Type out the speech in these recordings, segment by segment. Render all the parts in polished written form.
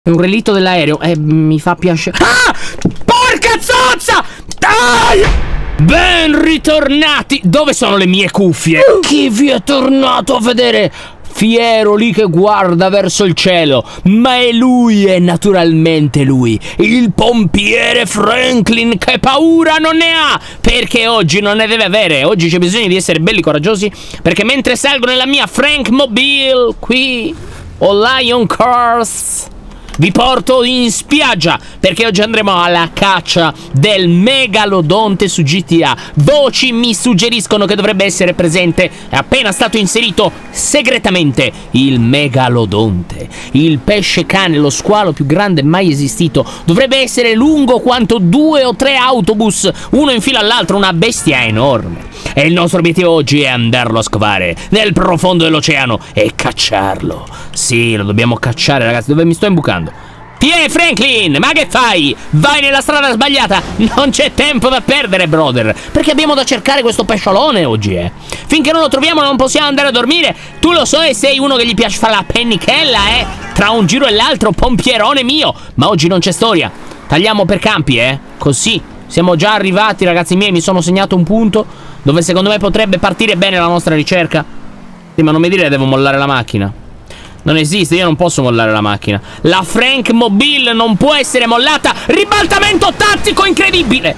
È un relitto dell'aereo. Mi fa piacere. Ah! Porca zozza! Dai! Ben ritornati! Dove sono le mie cuffie? Chi vi è tornato a vedere? Fiero lì che guarda verso il cielo. Ma è lui, è naturalmente lui, il pompiere Franklin, che paura non ne ha, perché oggi non ne deve avere. Oggi c'è bisogno di essere belli coraggiosi, perché mentre salgo nella mia Frankmobile qui o Lion Cars, vi porto in spiaggia, perché oggi andremo alla caccia del megalodonte su GTA. Voci mi suggeriscono che dovrebbe essere presente, è appena stato inserito segretamente, il megalodonte, il pesce cane, lo squalo più grande mai esistito. Dovrebbe essere lungo quanto 2 o 3 autobus, uno in fila all'altro, una bestia enorme. E il nostro obiettivo oggi è andarlo a scovare nel profondo dell'oceano e cacciarlo. Sì, lo dobbiamo cacciare, ragazzi. Dove mi sto imbucando? Franklin, ma che fai? Vai nella strada sbagliata. Non c'è tempo da perdere, brother, perché abbiamo da cercare questo pesciolone oggi, Finché non lo troviamo non possiamo andare a dormire. Tu lo so e sei uno che gli piace fare la pennichella, tra un giro e l'altro, pompierone mio. Ma oggi non c'è storia. Tagliamo per campi, Così siamo già arrivati, ragazzi miei. Mi sono segnato un punto dove secondo me potrebbe partire bene la nostra ricerca. Sì, ma non mi dire che devo mollare la macchina. Non esiste, io non posso mollare la macchina. La Frankmobile non può essere mollata. Ribaltamento tattico incredibile.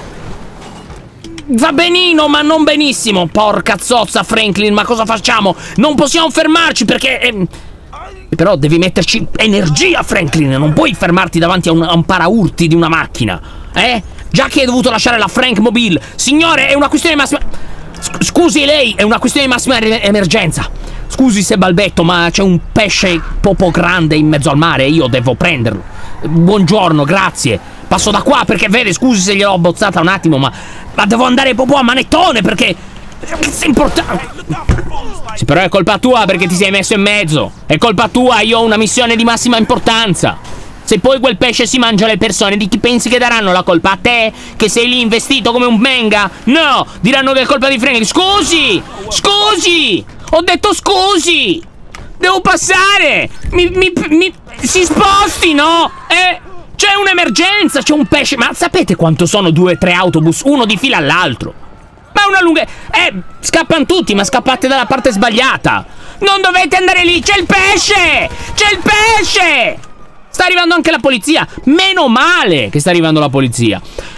Va benino, ma non benissimo. Porca zozza, Franklin, ma cosa facciamo? Non possiamo fermarci perché... Però devi metterci energia, Franklin. Non puoi fermarti davanti a un paraurti di una macchina, Già che hai dovuto lasciare la Frankmobile. Signore, è una questione di massima... Scusi lei, è una questione di massima emergenza. Scusi se balbetto, ma c'è un pesce popo grande in mezzo al mare e io devo prenderlo. Buongiorno, grazie. Passo da qua perché, vede, scusi se gliel'ho abbozzata un attimo, ma devo andare proprio a manettone perché... È importante. Sì, però è colpa tua perché ti sei messo in mezzo. È colpa tua, io ho una missione di massima importanza. Se poi quel pesce si mangia le persone, di chi pensi che daranno la colpa? A te? Che sei lì investito come un benga? No! Diranno che è colpa di Frank. Scusi! Scusi! Ho detto scusi! Devo passare! Si sposti, no? C'è un'emergenza, c'è un pesce. Ma sapete quanto sono 2 o 3 autobus, uno di fila all'altro? Ma una lunga... scappano tutti, ma scappate dalla parte sbagliata! Non dovete andare lì, c'è il pesce! C'è il pesce! Sta arrivando anche la polizia. Meno male che sta arrivando la polizia.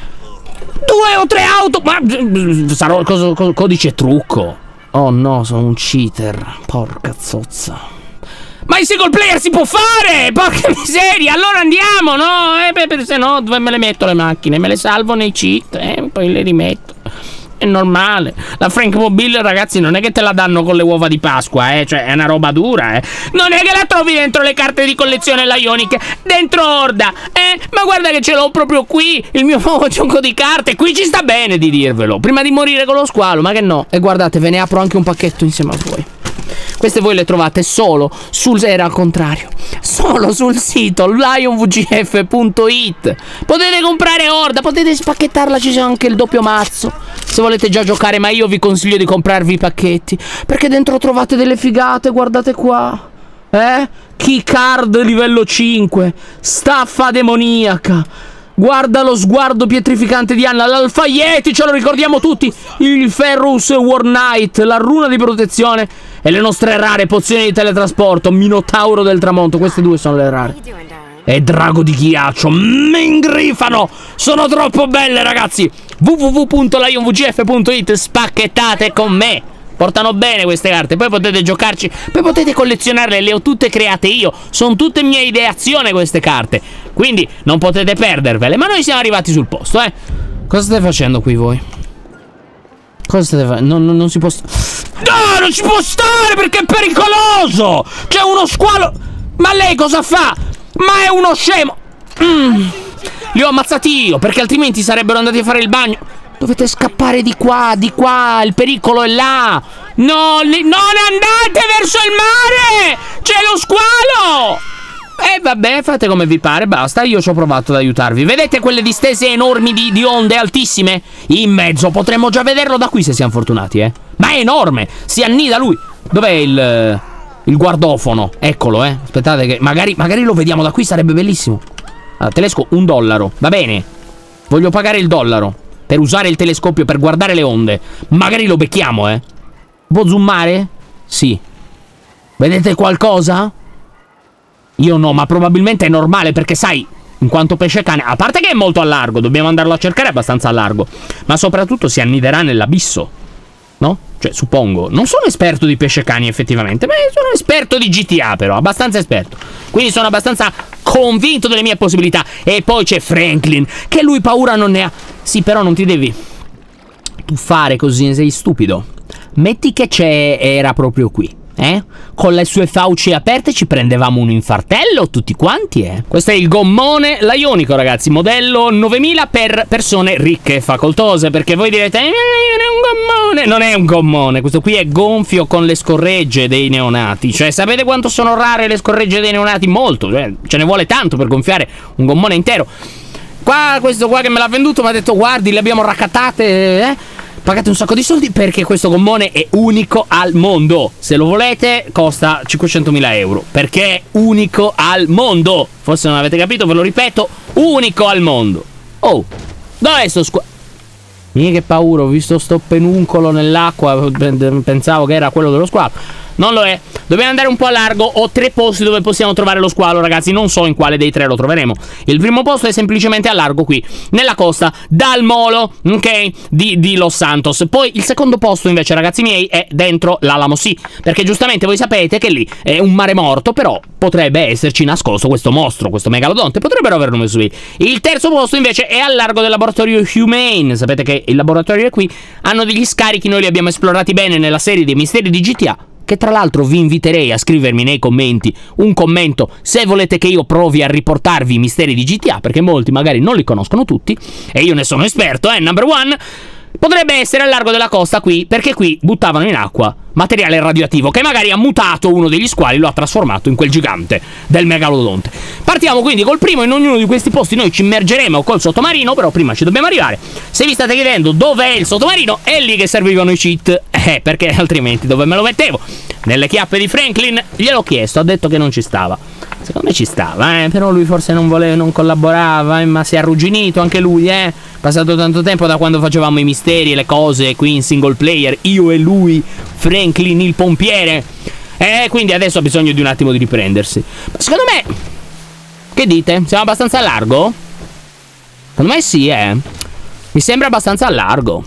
2 o 3 auto. Ma sarò codice trucco. Oh no, sono un cheater. Porca zozza. Ma il single player si può fare. Porca miseria. Allora andiamo, no? Se no dove me le metto le macchine? Me le salvo nei cheat, poi le rimetto. È normale. La Frankmobile, ragazzi, non è che te la danno con le uova di Pasqua, Cioè, è una roba dura, Non è che la trovi dentro le carte di collezione Lionic, dentro Horda, Ma guarda che ce l'ho proprio qui, il mio nuovo gioco di carte. Qui ci sta bene di dirvelo, prima di morire con lo squalo, ma che no. E guardate, ve ne apro anche un pacchetto insieme a voi. Queste voi le trovate solo era al contrario, solo sul sito lionvgf.it. Potete comprare Horda, potete spacchettarla, ci c'è anche il doppio mazzo se volete già giocare, ma io vi consiglio di comprarvi i pacchetti perché dentro trovate delle figate, guardate qua. Keycard livello 5, staffa demoniaca. Guarda lo sguardo pietrificante di Anna, l'Alpha Yeti, ce lo ricordiamo tutti, il Ferrous War Knight, la runa di protezione e le nostre rare pozioni di teletrasporto, Minotauro del tramonto, queste 2 sono le rare. E Drago di ghiaccio, mi ingrifano, sono troppo belle, ragazzi. www.lionvgf.it, spacchettate con me. Portano bene queste carte, poi potete giocarci, poi potete collezionarle, le ho tutte create io, sono tutte mie ideazioni queste carte, quindi non potete perdervele, ma noi siamo arrivati sul posto, Cosa state facendo qui voi? Cosa state facendo? Non si può no, non si può stare perché è pericoloso! C'è uno squalo! Ma lei cosa fa? Ma è uno scemo! Li ho ammazzati io, perché altrimenti sarebbero andati a fare il bagno. Dovete scappare di qua, il pericolo è là. No, non andate verso il mare! C'è lo squalo! Vabbè, fate come vi pare, basta, io ci ho provato ad aiutarvi. Vedete quelle distese enormi di onde altissime? In mezzo, potremmo già vederlo da qui se siamo fortunati, Ma è enorme, si annida lui. Dov'è il... Il guardofono, eccolo, aspettate che magari lo vediamo da qui, sarebbe bellissimo. Allora, telescopio, $1, va bene. Voglio pagare il dollaro per usare il telescopio per guardare le onde. Magari lo becchiamo, Può zoomare? Sì. Vedete qualcosa? Io no, ma probabilmente è normale perché sai, in quanto pesce cane, a parte che è molto a largo, dobbiamo andarlo a cercare abbastanza a largo, ma soprattutto si anniderà nell'abisso, no? Cioè, suppongo. Non sono esperto di pesce cani effettivamente, ma sono esperto di GTA però, abbastanza esperto. Quindi sono abbastanza convinto delle mie possibilità. E poi c'è Franklin, che lui paura non ne ha. Sì, però non ti devi tuffare così, sei stupido. Metti che era proprio qui, con le sue fauci aperte ci prendevamo un infartello tutti quanti, Questo è il gommone laionico, ragazzi, modello 9000 per persone ricche e facoltose, perché voi direte non è un gommone. Non è un gommone, questo qui è gonfio con le scorregge dei neonati. Cioè, sapete quanto sono rare le scorregge dei neonati? Molto, cioè, ce ne vuole tanto per gonfiare un gommone intero. Qua, questo qua che me l'ha venduto mi ha detto guardi, le abbiamo raccattate, pagate un sacco di soldi perché questo gommone è unico al mondo. Se lo volete costa 500.000 euro, perché è unico al mondo. Forse non avete capito, ve lo ripeto, unico al mondo. Oh, dov'è sto che paura, ho visto sto penuncolo nell'acqua, pensavo che era quello dello squalo. Non lo è. Dobbiamo andare un po' a largo. Ho 3 posti dove possiamo trovare lo squalo, ragazzi. Non so in quale dei 3 lo troveremo. Il primo posto è semplicemente a largo qui, nella costa dal molo, ok, di Los Santos. Poi il secondo posto invece, ragazzi miei, è dentro l'Alamo Sea, perché giustamente voi sapete che lì è un mare morto, però potrebbe esserci nascosto questo mostro, questo megalodonte. Potrebbero averlo messo lì. Il terzo posto invece è al largo del laboratorio Humane. Sapete che il laboratorio è qui. Hanno degli scarichi, noi li abbiamo esplorati bene nella serie dei misteri di GTA, che tra l'altro vi inviterei a scrivermi nei commenti un commento se volete che io provi a riportarvi i misteri di GTA, perché molti magari non li conoscono tutti e io ne sono esperto, number one. Potrebbe essere al largo della costa qui, perché qui buttavano in acqua materiale radioattivo che magari ha mutato uno degli squali, lo ha trasformato in quel gigante del megalodonte. Partiamo quindi col primo. In ognuno di questi posti noi ci immergeremo col sottomarino, però prima ci dobbiamo arrivare. Se vi state chiedendo dov'è il sottomarino, è lì che servivano i cheat, perché altrimenti dove me lo mettevo? Nelle chiappe di Franklin. Gliel'ho chiesto, ha detto che non ci stava. Secondo me ci stava, però lui forse non voleva, non collaborava, ma si è arrugginito anche lui, passato tanto tempo da quando facevamo i misteri e le cose qui in single player, io e lui, Franklin il pompiere, quindi adesso ha bisogno di un attimo di riprendersi. Ma secondo me, che dite? Siamo abbastanza a largo? Secondo me sì, mi sembra abbastanza a largo.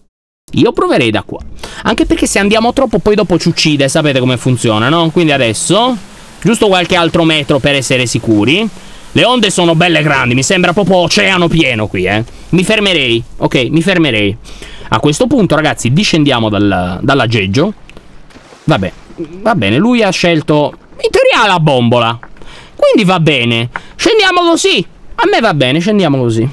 Io proverei da qua, anche perché se andiamo troppo poi dopo ci uccide, sapete come funziona, no? Quindi adesso giusto qualche altro metro per essere sicuri. Le onde sono belle grandi, mi sembra proprio oceano pieno qui, Mi fermerei, ok, mi fermerei. A questo punto, ragazzi, discendiamo dall'aggeggio. Vabbè, va bene, lui ha scelto in teoria la bombola, quindi va bene. Scendiamo così, a me va bene, scendiamo così.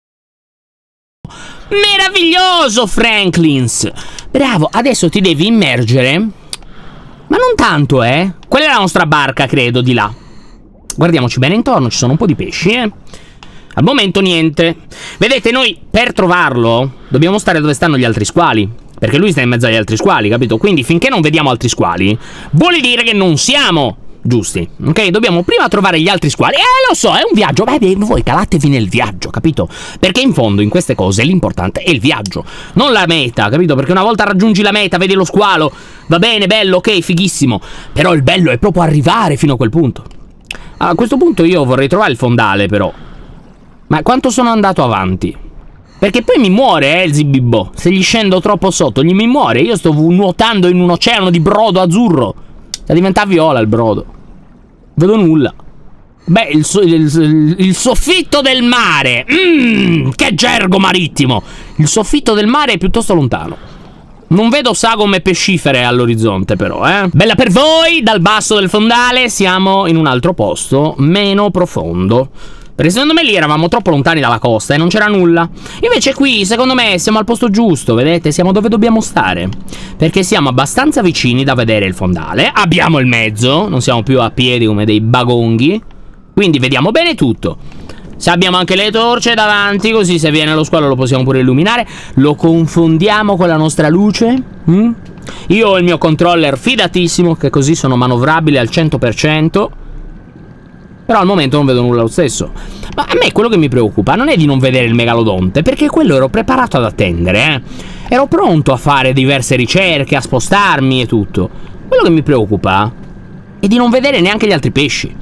Meraviglioso, Franklins. Bravo, adesso ti devi immergere, ma non tanto, Quella è la nostra barca, credo, di là. Guardiamoci bene intorno, ci sono un po' di pesci, Al momento niente. Vedete, noi per trovarlo dobbiamo stare dove stanno gli altri squali, perché lui sta in mezzo agli altri squali, capito? Quindi finché non vediamo altri squali vuol dire che non siamo giusti, ok? Dobbiamo prima trovare gli altri squali. Lo so, è un viaggio. Beh, voi calatevi nel viaggio, capito? Perché in fondo in queste cose l'importante è il viaggio, non la meta, capito? Perché una volta raggiungi la meta, vedi lo squalo, va bene, bello, ok, fighissimo, però il bello è proprio arrivare fino a quel punto. A questo punto io vorrei trovare il fondale, però. Ma quanto sono andato avanti? Perché poi mi muore, il Zibibbo. Se gli scendo troppo sotto, mi muore. Io sto nuotando in un oceano di brodo azzurro. Sta diventando viola il brodo. Vedo nulla. Beh, il soffitto del mare. Che gergo marittimo. Il soffitto del mare è piuttosto lontano. Non vedo sagome pescifere all'orizzonte, però, Bella per voi, dal basso del fondale siamo in un altro posto, meno profondo. Perché secondo me lì eravamo troppo lontani dalla costa e non c'era nulla. Invece qui, secondo me, siamo al posto giusto, vedete? Siamo dove dobbiamo stare. Perché siamo abbastanza vicini da vedere il fondale. Abbiamo il mezzo, non siamo più a piedi come dei bagonghi. Quindi vediamo bene tutto. Se abbiamo anche le torce davanti, così se viene lo squalo lo possiamo pure illuminare. Lo confondiamo con la nostra luce, Io ho il mio controller fidatissimo, che così sono manovrabile al 100%. Però al momento non vedo nulla lo stesso. Ma a me quello che mi preoccupa non è di non vedere il megalodonte, perché quello ero preparato ad attendere, Ero pronto a fare diverse ricerche, a spostarmi e tutto. Quello che mi preoccupa è di non vedere neanche gli altri pesci.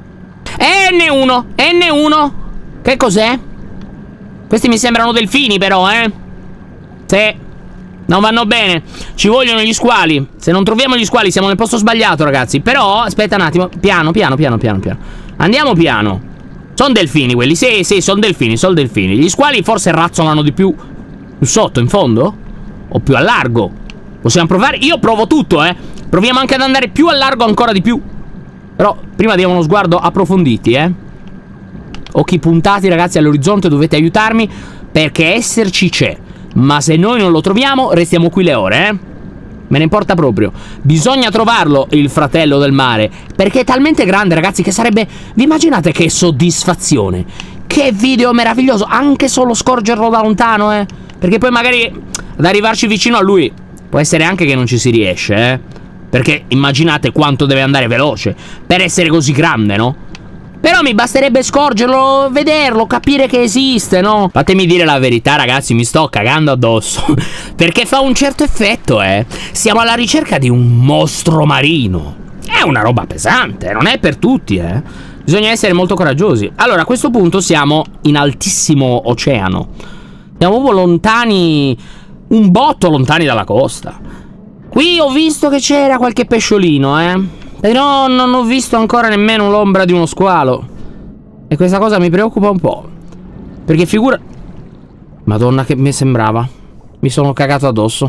N1! N1! Che cos'è? Questi mi sembrano delfini però, Sì. Non vanno bene. Ci vogliono gli squali. Se non troviamo gli squali siamo nel posto sbagliato, ragazzi. Però, aspetta un attimo. Piano. Andiamo piano. Sono delfini quelli. Sì, sono delfini, Gli squali forse razzolano di più sotto, in fondo? O più a largo? Possiamo provare? Io provo tutto, Proviamo anche ad andare più a largo ancora di più. Però prima diamo uno sguardo approfonditi, Occhi puntati, ragazzi, all'orizzonte. Dovete aiutarmi, perché esserci c'è. Ma se noi non lo troviamo, restiamo qui le ore, Me ne importa proprio. Bisogna trovarlo, il fratello del mare, perché è talmente grande, ragazzi, che sarebbe... Vi immaginate che soddisfazione? Che video meraviglioso, anche solo scorgerlo da lontano, Perché poi magari ad arrivarci vicino a lui può essere anche che non ci si riesce, Perché immaginate quanto deve andare veloce per essere così grande, no? Però mi basterebbe scorgerlo, vederlo, capire che esiste, no? Fatemi dire la verità, ragazzi, mi sto cagando addosso. Perché fa un certo effetto, Siamo alla ricerca di un mostro marino. È una roba pesante, non è per tutti, Bisogna essere molto coraggiosi. Allora, a questo punto siamo in altissimo oceano. Siamo proprio lontani, un botto lontani dalla costa. Qui ho visto che c'era qualche pesciolino, però non ho visto ancora nemmeno l'ombra di uno squalo. E questa cosa mi preoccupa un po'. Perché figura... Madonna, che mi sembrava. Mi sono cagato addosso.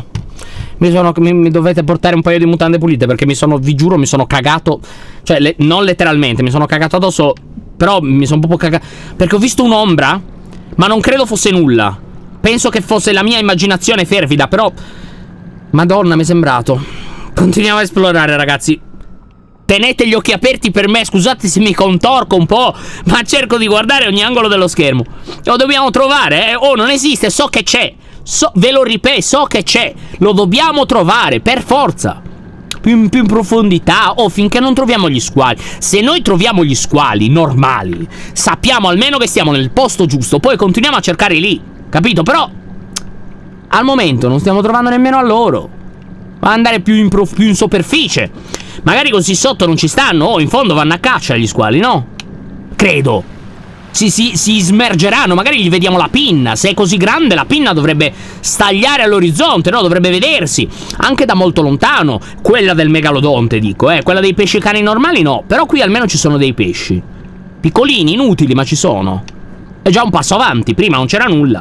Mi dovete portare un paio di mutande pulite, perché vi giuro, mi sono cagato. Cioè, non letteralmente, mi sono cagato addosso. Però mi sono proprio cagato. Perché ho visto un'ombra, ma non credo fosse nulla. Penso che fosse la mia immaginazione fervida, però... Madonna, mi è sembrato. Continuiamo a esplorare, ragazzi. Tenete gli occhi aperti per me, scusate se mi contorco un po', ma cerco di guardare ogni angolo dello schermo. Lo dobbiamo trovare, Oh, non esiste, so che c'è. Ve lo ripeto, so che c'è. Lo dobbiamo trovare, per forza. Più in profondità, finché non troviamo gli squali. Se noi troviamo gli squali normali, sappiamo almeno che stiamo nel posto giusto. Poi continuiamo a cercare lì, capito? Però al momento non stiamo trovando nemmeno a loro. Va andare più in superficie. Magari così sotto non ci stanno. In fondo vanno a caccia gli squali, no? Credo. Si smergeranno. Magari gli vediamo la pinna. Se è così grande, la pinna dovrebbe stagliare all'orizzonte, no? Dovrebbe vedersi anche da molto lontano. Quella del megalodonte, dico, Quella dei pesci cani normali, no. Però qui almeno ci sono dei pesci. Piccolini, inutili, ma ci sono. È già un passo avanti. Prima non c'era nulla.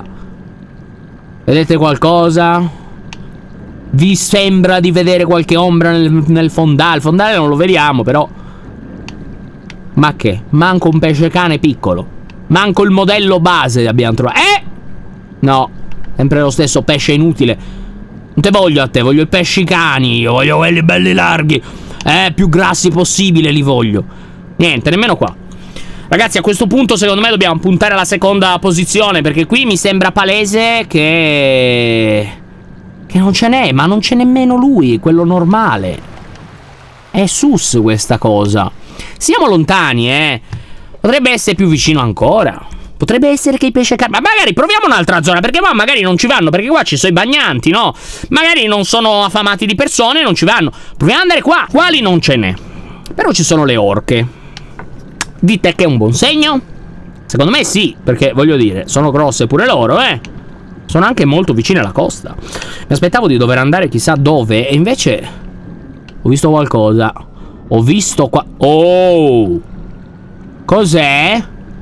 Vedete qualcosa? Vi sembra di vedere qualche ombra nel fondale? Il fondale non lo vediamo, però. Ma che? Manco un pesce cane piccolo. Manco il modello base abbiamo trovato. No, sempre lo stesso pesce inutile. Non te voglio a te, voglio i pesci cani. Io voglio quelli belli larghi. Più grassi possibile li voglio. Niente, nemmeno qua. Ragazzi, a questo punto secondo me dobbiamo puntare alla seconda posizione, perché qui mi sembra palese che non ce n'è, ma non c'è nemmeno lui, quello normale. È sus questa cosa. Siamo lontani, Potrebbe essere più vicino ancora. Potrebbe essere che i pesci ma magari proviamo un'altra zona, perché qua magari non ci vanno, perché qua ci sono i bagnanti, no? Magari non sono affamati di persone e non ci vanno. Proviamo ad andare qua. Quali non ce n'è. Però ci sono le orche. Dite che è un buon segno? Secondo me sì, perché voglio dire, sono grosse pure loro, Sono anche molto vicine alla costa. Mi aspettavo di dover andare chissà dove, e invece ho visto qualcosa. Ho visto qua... Oh! Cos'è?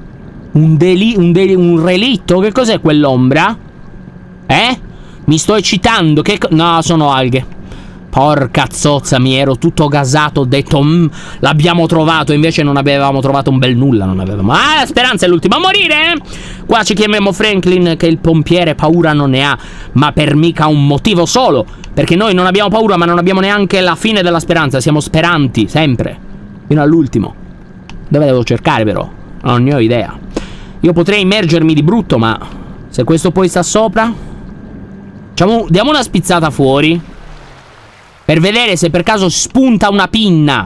Un relitto? Che cos'è quell'ombra? Mi sto eccitando. No, sono alghe. Porca zozza, mi ero tutto gasato. Ho detto, l'abbiamo trovato. Invece non avevamo trovato un bel nulla. Non avevamo. La speranza è l'ultima a morire. Qua ci chiamiamo Franklin, che il pompiere paura non ne ha, ma per mica un motivo solo. Perché noi non abbiamo paura, ma non abbiamo neanche la fine della speranza. Siamo speranti, sempre, fino all'ultimo. Dove devo cercare però? Non ne ho idea. Io potrei immergermi di brutto, ma se questo poi sta sopra, diamo una spizzata fuori. Per vedere se per caso spunta una pinna.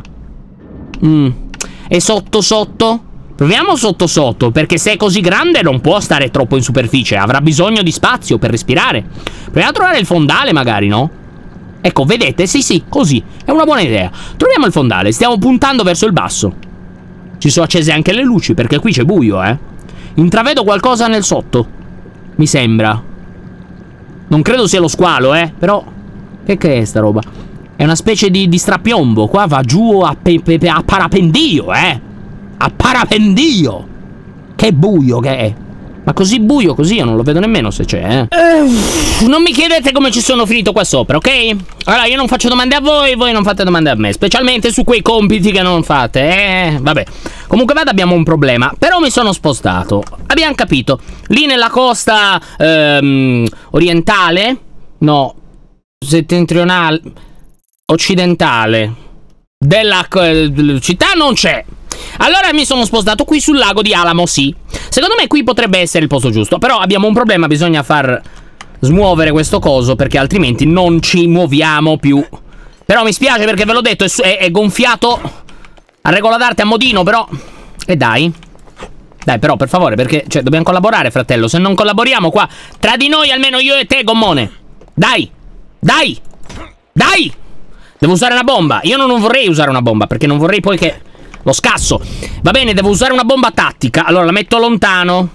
E sotto sotto? Proviamo sotto sotto, perché se è così grande non può stare troppo in superficie. Avrà bisogno di spazio per respirare. Proviamo a trovare il fondale magari, no? Ecco, vedete? Sì, sì, così. È una buona idea. Troviamo il fondale, stiamo puntando verso il basso. Ci sono accese anche le luci, perché qui c'è buio, Intravedo qualcosa nel sotto. Mi sembra. Non credo sia lo squalo, però... Che è sta roba? È una specie di strapiombo. Qua va giù a parapendio, A parapendio. Che buio che è. Ma così buio così io non lo vedo nemmeno se c'è, Non mi chiedete come ci sono finito qua sopra, ok? Allora io non faccio domande a voi non fate domande a me. Specialmente su quei compiti che non fate, Vabbè. Comunque vada, abbiamo un problema. Però mi sono spostato. Abbiamo capito. Lì nella costa orientale, no, settentrionale, occidentale della città non c'è. Allora mi sono spostato qui sul lago di Alamo, sì. Secondo me qui potrebbe essere il posto giusto. Però abbiamo un problema, bisogna far smuovere questo coso, perché altrimenti non ci muoviamo più. Però mi spiace perché ve l'ho detto, è gonfiato a regola d'arte, a modino, però. E dai. Dai però, per favore, perché cioè dobbiamo collaborare, fratello. Se non collaboriamo qua, tra di noi almeno io e te, gommone. Dai. Dai. Dai. Devo usare una bomba. Io non vorrei usare una bomba, perché non vorrei poi che... Lo scasso. Va bene, devo usare una bomba tattica. Allora la metto lontano.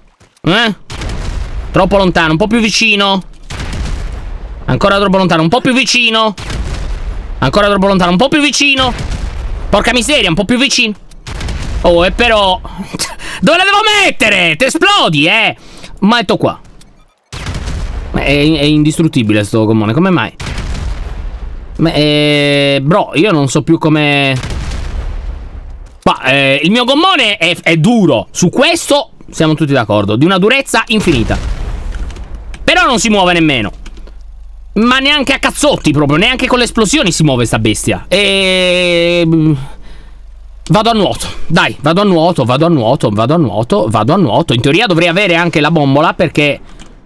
Troppo lontano, un po' più vicino. Ancora troppo lontano, un po' più vicino. Ancora troppo lontano, un po' più vicino. Porca miseria, un po' più vicino. Oh, e però... Dove la devo mettere? Ti esplodi, Ma metto qua. È indistruttibile sto gommone, come mai? Bro, io non so più come... Ma il mio gommone è duro. Su questo siamo tutti d'accordo. Di una durezza infinita. Però non si muove nemmeno. Ma neanche a cazzotti proprio. Neanche con le esplosioni si muove sta bestia. Vado a nuoto. Dai, vado a nuoto, vado a nuoto, vado a nuoto, vado a nuoto. In teoria dovrei avere anche la bombola, perché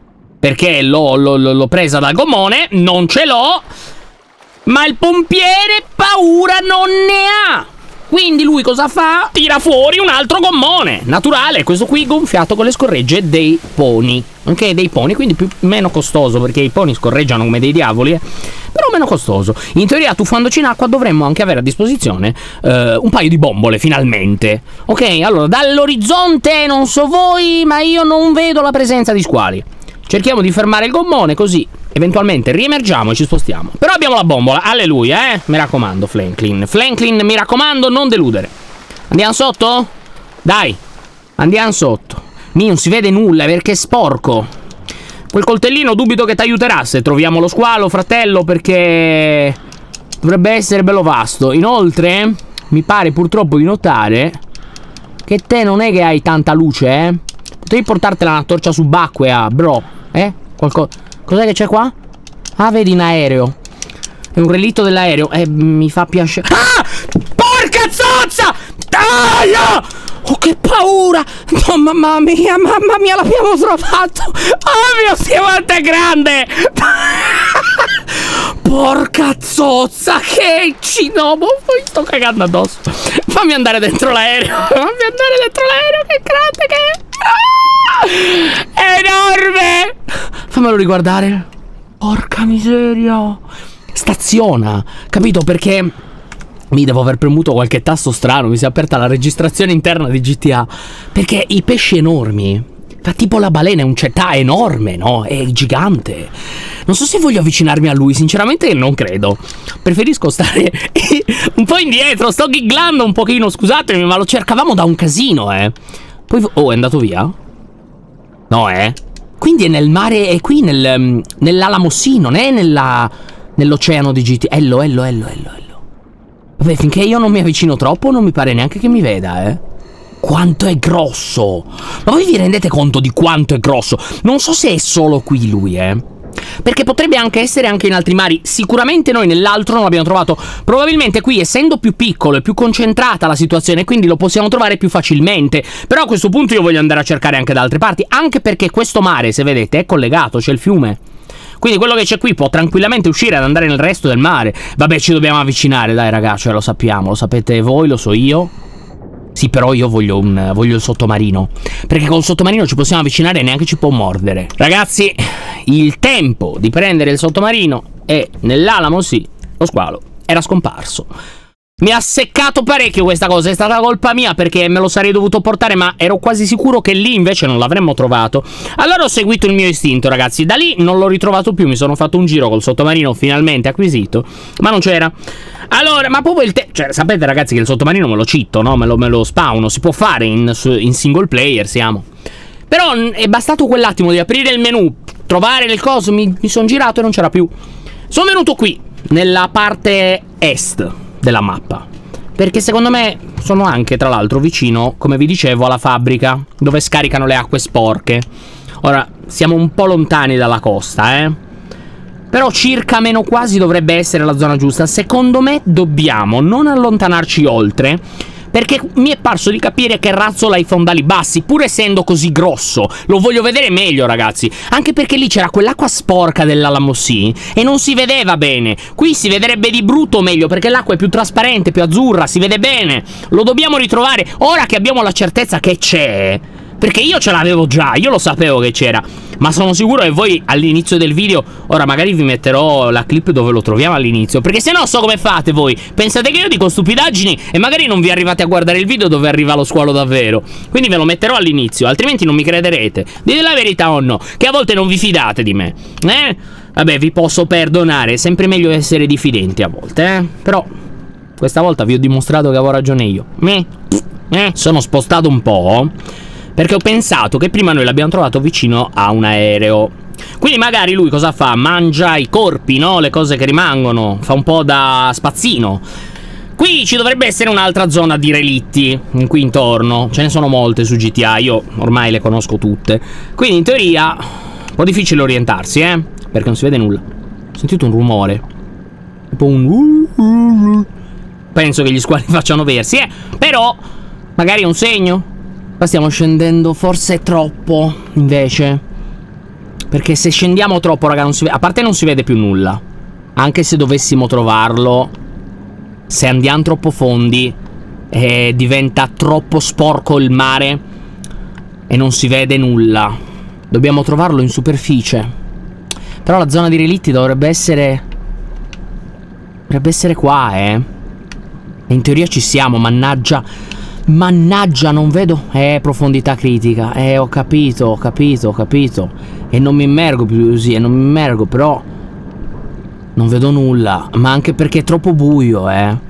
l'ho presa dal gommone. Non ce l'ho. Ma il pompiere paura non ne ha. Quindi lui cosa fa? Tira fuori un altro gommone. Naturale, questo qui gonfiato con le scorregge dei pony. Ok, dei pony, quindi meno costoso, perché i pony scorreggiano come dei diavoli, però meno costoso. In teoria, tuffandoci in acqua, dovremmo anche avere a disposizione un paio di bombole, finalmente. Ok, allora, dall'orizzonte, non so voi, ma io non vedo la presenza di squali. Cerchiamo di fermare il gommone, così eventualmente riemergiamo e ci spostiamo. Però abbiamo la bombola, alleluia, mi raccomando, Franklin. Franklin, mi raccomando, non deludere. Andiamo sotto? Dai, andiamo sotto. Non si vede nulla perché è sporco. Quel coltellino dubito che ti aiuterà se troviamo lo squalo, fratello, perché dovrebbe essere bello vasto. Inoltre, mi pare purtroppo di notare che te non è che hai tanta luce, Potevi portartela una torcia subacquea, bro. Cos'è che c'è qua? Ah, vedi, in aereo. È un relitto dell'aereo. Mi fa piacere. Ah! Porca zozza! Taia! Oh, che paura! No, mamma mia, l'abbiamo trovato! Oh mio Dio, quanto è grande! Porca zozza, che cinobo! Poi sto cagando addosso. Fammi andare dentro l'aereo. Fammi andare dentro l'aereo, che grande che è! È enorme! Fammelo riguardare. Porca miseria. Staziona, capito? Perché mi devo aver premuto qualche tasto strano. Mi si è aperta la registrazione interna di GTA. Perché i pesci enormi, fa tipo la balena, è un cetà enorme, no? È gigante. Non so se voglio avvicinarmi a lui, sinceramente non credo. Preferisco stare un po' indietro. Sto gigglando un pochino, scusatemi, ma lo cercavamo da un casino, Poi... Oh, è andato via? No, Quindi è nel mare, è qui nell'Alamo, sì, non è nell'oceano di GTA. Ello. Vabbè, finché io non mi avvicino troppo non mi pare neanche che mi veda, Quanto è grosso! Ma voi vi rendete conto di quanto è grosso? Non so se è solo qui lui, perché potrebbe anche essere anche in altri mari. Sicuramente noi nell'altro non l'abbiamo trovato. Probabilmente qui, essendo più piccolo e più concentrata la situazione, quindi lo possiamo trovare più facilmente. Però a questo punto io voglio andare a cercare anche da altre parti, anche perché questo mare, se vedete, è collegato, c'è il fiume. Quindi quello che c'è qui può tranquillamente uscire ad andare nel resto del mare. Vabbè, ci dobbiamo avvicinare, dai ragazzi, lo sappiamo, lo sapete voi, lo so io. Sì, però io voglio il sottomarino, perché col sottomarino ci possiamo avvicinare e neanche ci può mordere. Ragazzi, il tempo di prendere il sottomarino e nell'Alamo, sì, lo squalo era scomparso. Mi ha seccato parecchio questa cosa, è stata colpa mia perché me lo sarei dovuto portare, ma ero quasi sicuro che lì invece non l'avremmo trovato. Allora ho seguito il mio istinto, ragazzi, da lì non l'ho ritrovato più, mi sono fatto un giro col sottomarino finalmente acquisito, ma non c'era. Allora, ma proprio cioè, sapete ragazzi che il sottomarino me lo citto, no? Me lo spawno, si può fare in single player, siamo. Però è bastato quell'attimo di aprire il menu, trovare il coso, mi sono girato e non c'era più. Sono venuto qui, nella parte est della mappa, perché secondo me sono anche tra l'altro vicino, come vi dicevo, alla fabbrica dove scaricano le acque sporche. Ora siamo un po' lontani dalla costa, però circa meno quasi dovrebbe essere la zona giusta. Secondo me dobbiamo non allontanarci oltre, perché mi è parso di capire che razzola i fondali bassi, pur essendo così grosso. Lo voglio vedere meglio, ragazzi, anche perché lì c'era quell'acqua sporca dell'Alamo Sea e non si vedeva bene. Qui si vedrebbe di brutto meglio, perché l'acqua è più trasparente, più azzurra, si vede bene. Lo dobbiamo ritrovare ora che abbiamo la certezza che c'è, perché io ce l'avevo già, io lo sapevo che c'era, ma sono sicuro che voi all'inizio del video, ora magari vi metterò la clip dove lo troviamo all'inizio, perché se no so come fate voi, pensate che io dico stupidaggini e magari non vi arrivate a guardare il video dove arriva lo squalo davvero. Quindi ve lo metterò all'inizio, altrimenti non mi crederete. Dite la verità o no, che a volte non vi fidate di me, Vabbè, vi posso perdonare, è sempre meglio essere diffidenti a volte, però questa volta vi ho dimostrato che avevo ragione io. Sono spostato un po', perché ho pensato che prima noi l'abbiamo trovato vicino a un aereo. Quindi magari lui cosa fa? Mangia i corpi, no? Le cose che rimangono. Fa un po' da spazzino. Qui ci dovrebbe essere un'altra zona di relitti qui intorno. Ce ne sono molte su GTA, io ormai le conosco tutte. Quindi in teoria un po' difficile orientarsi, perché non si vede nulla. Ho sentito un rumore, tipo un penso che gli squali facciano versi, però magari è un segno. Ma stiamo scendendo forse troppo, invece, perché se scendiamo troppo, raga, non si vede, a parte non si vede più nulla. Anche se dovessimo trovarlo, se andiamo troppo fondi, diventa troppo sporco il mare e non si vede nulla. Dobbiamo trovarlo in superficie. Però la zona di relitti dovrebbe essere qua, E in teoria ci siamo, mannaggia. Mannaggia, non vedo. Profondità critica. Ho capito. E non mi immergo più così, non mi immergo, però non vedo nulla. Ma anche perché è troppo buio,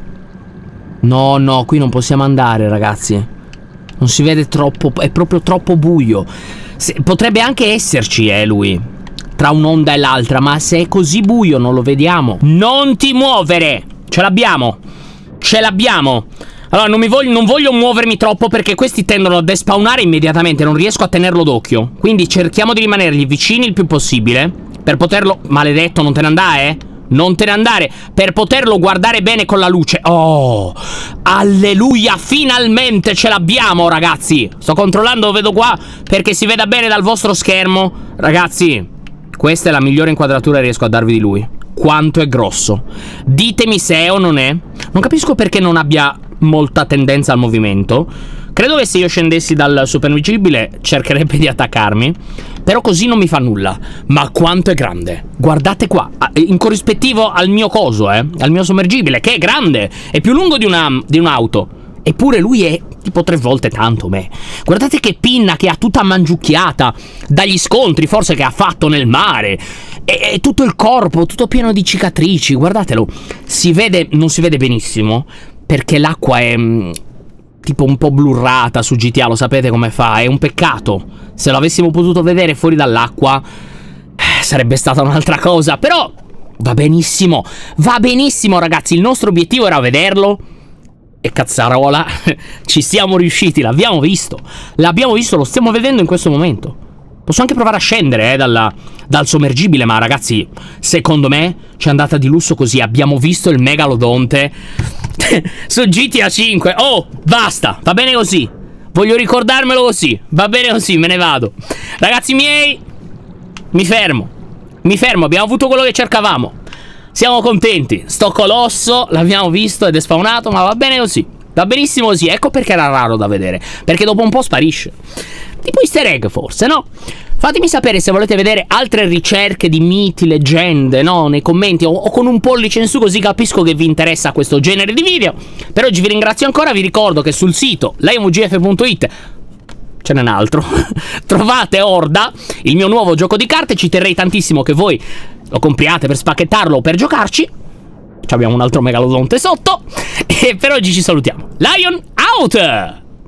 No, qui non possiamo andare, ragazzi. Non si vede troppo, è proprio troppo buio. Potrebbe anche esserci, lui, tra un'onda e l'altra, ma se è così buio non lo vediamo. Non ti muovere! Ce l'abbiamo! Allora, non voglio muovermi troppo, perché questi tendono a despawnare immediatamente, non riesco a tenerlo d'occhio. Quindi cerchiamo di rimanergli vicini il più possibile, per poterlo... Maledetto, non te ne andare, Non te ne andare, per poterlo guardare bene con la luce. Oh, alleluia, finalmente ce l'abbiamo, ragazzi. Sto controllando, vedo qua, perché si veda bene dal vostro schermo. Ragazzi, questa è la migliore inquadratura che riesco a darvi di lui. Quanto è grosso. Ditemi se è o non è. Non capisco perché non abbia molta tendenza al movimento. Credo che se io scendessi dal supervigilibile cercherebbe di attaccarmi, però così non mi fa nulla. Ma quanto è grande. Guardate qua, in corrispettivo al mio coso, al mio sommergibile, che è grande. È più lungo di un'auto. Eppure lui è tipo 3 volte tanto me. Guardate che pinna che ha, tutta mangiucchiata dagli scontri forse che ha fatto nel mare. E tutto il corpo, tutto pieno di cicatrici. Guardatelo. Si vede, non si vede benissimo, perché l'acqua è tipo un po' blurrata su GTA, lo sapete come fa. È un peccato. Se lo avessimo potuto vedere fuori dall'acqua sarebbe stata un'altra cosa. Però va benissimo ragazzi. Il nostro obiettivo era vederlo. E cazzarola, ci siamo riusciti, l'abbiamo visto, lo stiamo vedendo in questo momento. Posso anche provare a scendere dal sommergibile, ma ragazzi, secondo me c'è andata di lusso così. Abbiamo visto il megalodonte su GTA 5. Oh, basta, va bene così. Voglio ricordarmelo così, va bene così, me ne vado. Ragazzi miei, mi fermo. Mi fermo, abbiamo avuto quello che cercavamo. Siamo contenti. Sto colosso l'abbiamo visto ed è spawnato, ma va bene così. Va benissimo così. Ecco perché era raro da vedere, perché dopo un po' sparisce. Tipo easter egg forse, no? Fatemi sapere se volete vedere altre ricerche di miti, leggende, no? Nei commenti o con un pollice in su, così capisco che vi interessa questo genere di video. Per oggi vi ringrazio ancora, vi ricordo che sul sito lion.vgf.it ce n'è un altro. Trovate Horda, il mio nuovo gioco di carte. Ci terrei tantissimo che voi lo compriate per spacchettarlo o per giocarci. Ci abbiamo un altro megalodonte sotto. E per oggi ci salutiamo. Lion out!